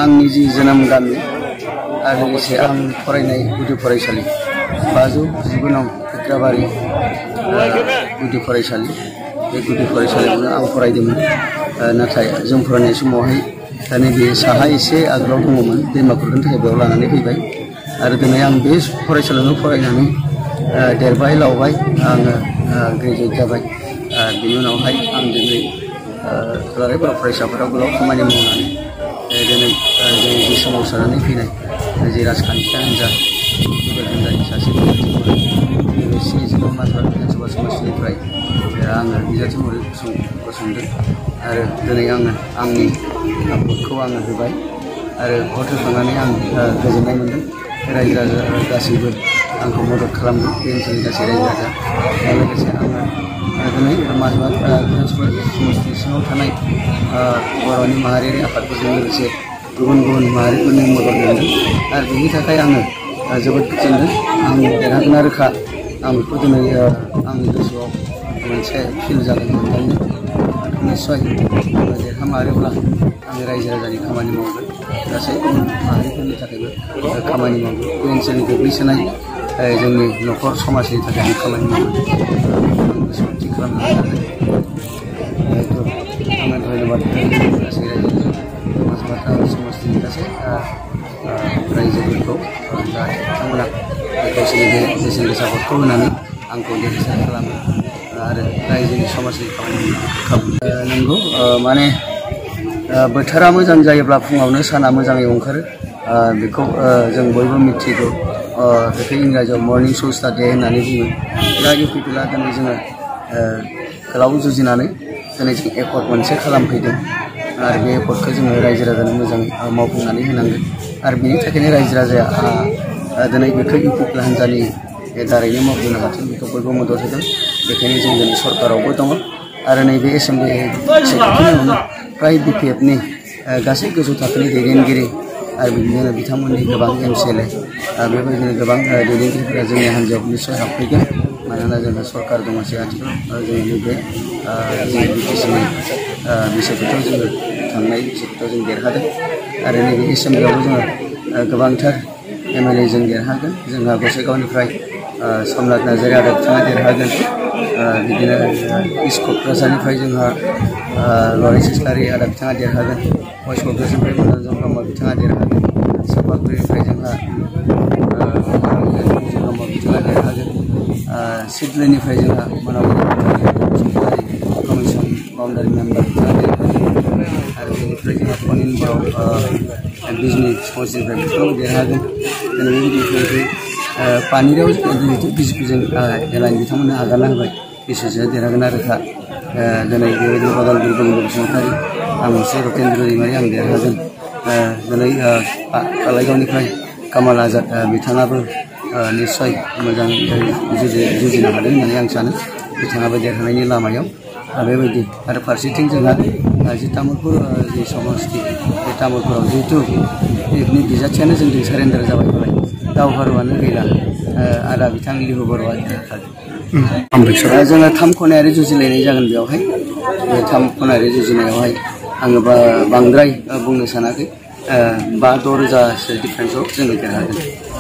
आंनि जि जोनोम गामि आरो लोगोसे आं फरायनाय गुदि फरायसालि 519 नं खैख्राबारि गुदि फरायसालि बे गुदि फरायसालियावनो आं फरायदोंमोन। नाथाय जों फरायनाय समावहाय नैबे साहा एसे आगोलाव दङमोन दैमाफोरनि थाखाय बेयाव लानानै फैबाय आरो दिनै आं बे फरायसालियावनो फरायनानै देरबाय लावबाय आङो ग्रेजुवेट जाबाय। बिनि उनावहाय आं दिनै दुलाराय बर' फरायसाफोराव गोलाव खामानि मावनानै दिनै जोंनि जि सोमावसारनानै फैनाय जि राजखान्थि हान्जा बेफोर हान्जानि सासे बिजाथि माजबाद बिधानसभा समाजनिफ्राय आङो बिजाथि महरै गसंदों आरो दिनै आङो आंनि भटखौ आङो होबाय आरो भट होखांनानै आं गोजोननाय मोनदों। रायजो राजा गासैबो आंखौ मदद खालामदों बे ओनसोलनि गासै रायजो राजा लोगोसे आङो दिनै माजबाद बिधानसभा समष्टि सिङाव थानाय बर'नि माहारियारि आफादफोरजों लोगोसे गुबुन गुबुन माहारिफोरनि मदद मोनदों आरो बेनि थाखाय आङो जोबोद गोजोनदों। आं देरहागोन रोखा आं बेखौ दिनै आंनि गोसोआव मोनसे फिल जादों मोनदांनो निस्सय देरहामारोब्ला आङो रायजो राजानि खामानि मावगोन गासै गुबुन माहारिफोरनि थाखायबो खामानि मावगोन बे ओनसोलनि गोग्लैसोनाय जोंनि न'खर समाजनि थाखाय आं खामानि मावगोन आं गोसोआव थि खालामनानै लादों। आङो धन्यबाद गासै रायजो माजबाद समाजनि गासै रायजोफोरखौ जाहाथे बिथांमोना गावसोरनि बे बेसेन गोसा भटखौ होनानै आंखौ देरहासार खालामो आरो रायजोनि समाजनि खामानि खाबु नंगौ। माने बोथोरा मोजां जायोब्ला फुङावनो साना मोजाङै ओंखारो बेखौ जों बयबो मिथिगौ। बेखौ इंराजियाव मर्निं श' स्टार डे होननानै बुङो। दा इउपिपिएलआ दिनै जोङो गोलाव जुजिनानै दिनै जों एकर्ड मोनसे खालामफैदों आरो बे एकर्डखौ जोङो रायजो राजानो मोजाङै मावफुंनानै होनांगोन आरो बेनि थाखायनो रायजो राजाया दिनै बेखौ इउपिपिएल हान्जानि दारैनो मावफुंनो हाथों बेखौ बयबो मदद होदों। बेखायनो जों दिनै सरकारावबो दङ आरो नैबे एसेम्बलि सेक्रेटारियावनो फ्राय बिपिएफनि गासै गोजौ थाखोनि दैदेनगिरि आरो बिदिनो बिथांमोननि गोबां एमसिएलए बेबायदिनो गोबां दैदेनगिरिफोरा जोंनि हान्जायाव निस्सय हाबफैगोन। मानोना जोंहा सरकार दङसै आथिखालाव जोंनि बे बिटिसिनि बिसायख'थियाव जोङो थांनाय बिसायख'थियाव जों देरहादों आरो नैबे एसेम्बलियावबो जोङो गोबांथार एमएलए जों देरहागोन। जोंहा गसाइगावनिफ्राय समनाथ नार्जारि आदा बिथाङा देरहागोन। बिदिनो इस्ट क'क्राझारनिफ्राय जोंहा लरेन्स इस्लारि आदा बिथाङा देरहागोन। वेस्ट क'क्राझारनिफ्राय मन'रन्जन ब्रह्म बिथाङा देरहागोन। चापागुरिनिफ्राय जोंहा ब्रह्म बिथाङा देरहागोन। सिडलिनिफ्राय जोंहा कमिसन बाउन्डारि मेम्बार बिथाङा देरहागोन आरो बेनिफ्राय जोंहा पनिन बर' बिजनि समष्टिनिफ्राय बिथाङाबो देरहागोन। दिनै बेबायदि पानिराव जिहेतु बिजेपिजों एलाइन बिथांमोननो आगारना होबाय बिसोरसो देरहागोन रोखा। दिनै बेबायदिनो उदालगुरि गोविन्द बसुमतारी आं मोनसे रतेन्द्र दैमारि आं देरहागोन। दिनै कालाइगावनिफ्राय कामाल आजाद बिथाङाबो निस्सय मोजां जुजिनो हादों होननानै आं सानो बिथाङाबो देरहानायनि लामायाव बेबायदि आरो फारसेथिं जोंहा जि तामुलपुर जि समष्टि बे तामुलपुराव जिहेतु बिनि बिजाथियानो जोंजों सारेन्डार जाबाय नालाय दावहारुआनो गैला आदा बिथां लिहु बर'आ देरहाखागोन। जोङो 3 खनायारि जुजिलायनाय जागोन बेवहाय बे 3 खनायारि जुजिनायावहाय आङो बांद्राय बुंनो सानाखै 5-6 रोजासो डिफारेन्सआव जोङो देरहागोन।